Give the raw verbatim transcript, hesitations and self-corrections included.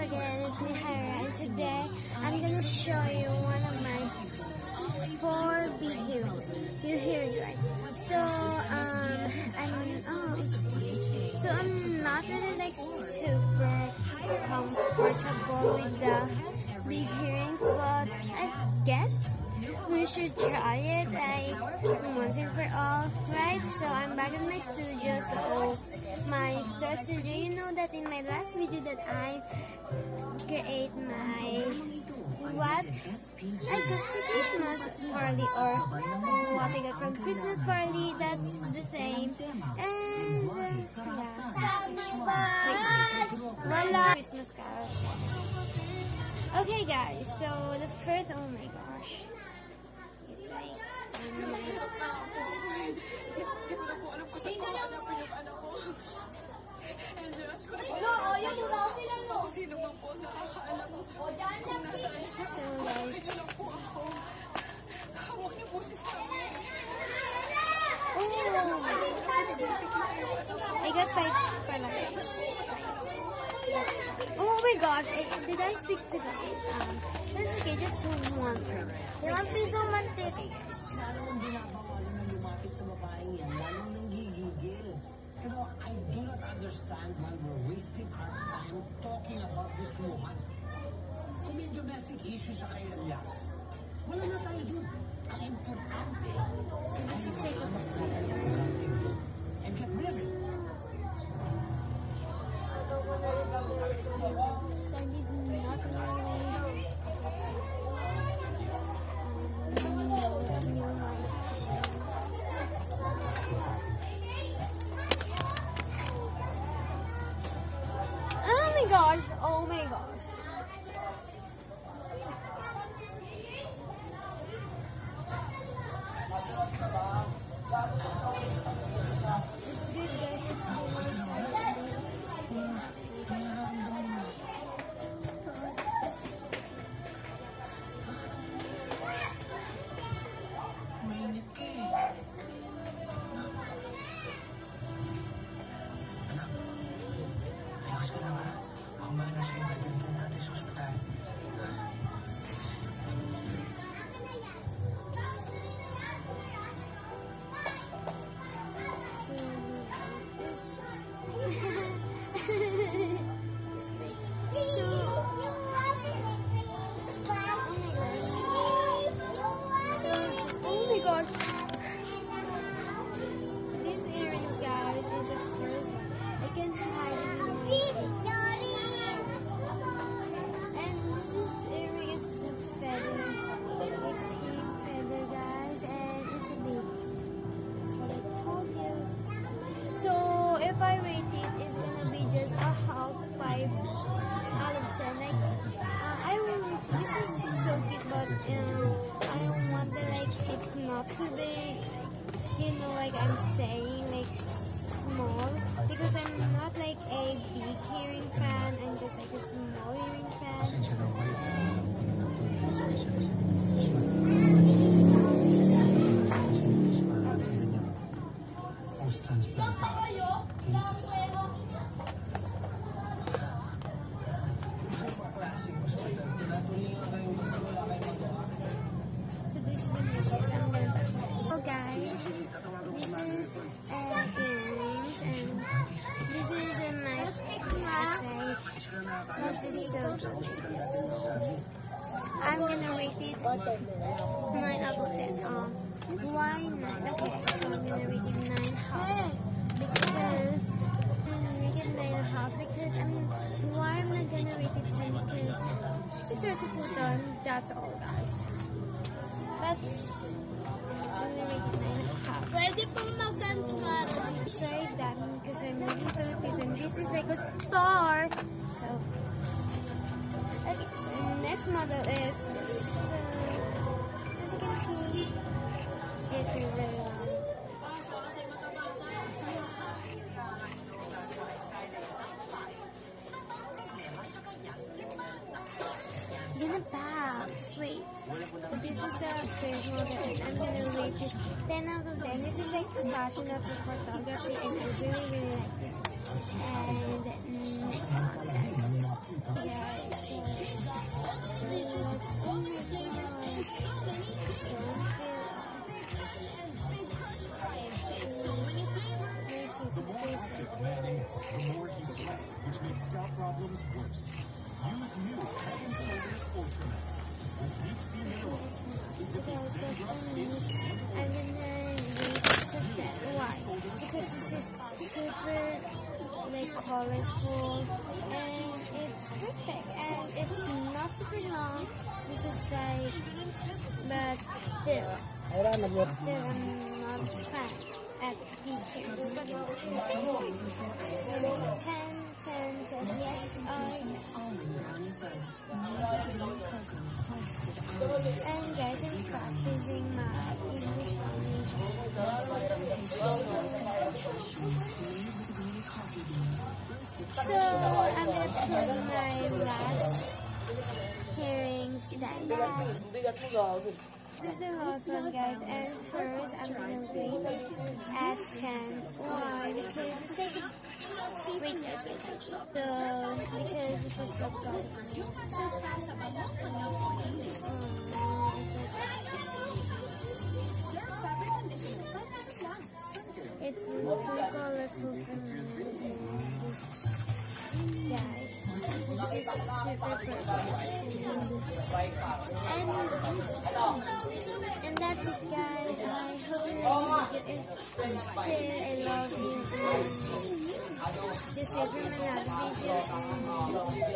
again, it's me Hyra, and today I'm gonna show you one of my four big heroes. You hear it right. So um I'm oh so I'm not really like super comfortable with the big earrings, but I guess we should try it like once and for all, right? So I'm back in my studio, so my store studio. You know that in my last video that I create my what I got for Christmas party, or what I got from Christmas party, that's the same. And uh, yeah, voila, Christmas carols. Okay guys, so the first, oh my gosh, it's like um, so guys, oh, I got five pala guys. Oh my gosh, I, did I speak to that? Um, that's okay, that's one. They want me so much today, guys. You know, I do not understand why we're wasting our time talking about this woman. I mean, domestic issues sa kanya, yes. Wala na tayo dun. Ang importante, So this is like a and get rid of it. So I did not really um, know my oh my gosh, oh my gosh. It's good guys if you want Mainit ka eh. Anak, relax ka lang ha. Ako mahal na sa'yo, dadalhin ka na natin sa ospital. So this so so oh my gosh, these earrings guys is the first one. I can hide it in my and this is earring is a feather, a pink feather guys, and it's a baby. That's what I told you. So if I rate it, it's gonna be just a half five out of ten. Like uh, I will, this is so cute, but um, I don't want the like it's not too big. Like, you know, like I'm saying, like small, because I'm not like a big earring fan. I'm just like a small earring fan. So this is the music I'm gonna so guys, this is uh, earrings, and this is a nice like this is so good. So I'm gonna rate it nine out of ten. Um, why nine? Okay, so I'm gonna rate it nine half because I'm gonna rate it nine and a half because I'm why am I gonna rate it ten because it's there to put on. That's all, guys. That's I'm gonna rate it nine and a half. Pwede pong mag-answer. Sorry, that because I'm moving Philippines and this is like a store. So okay, so next model is this. So as you can see, it's really long. Gonna back. Just wait. This is the third model and I'm gonna rate it ten out of ten. This is like fashion of the photography and I really really like this. And next model guys. Yeah. seconds, the more he sweats, which makes scalp problems worse. Use new Head and Shoulders Ultramed with deep sea minerals. It defeats dandruff, itch, and I'm gonna read that. Why? Because this is super like colorful and it's perfect and it's not super long. This is like, but still, still I'm not a fan at these series. But ten, ten, ten, yes, I. And guys, I'm practicing my English So I'm gonna put my last hearings that this is the last one, guys, and first I'm gonna read as ten. Why? Because it's like wait, guys, wait, wait. So because this is so good. It's too colorful for me. Guys, this is super perfect. And, and that's it, guys. I hope you enjoyed it. Still, I love you. And this is from another video. And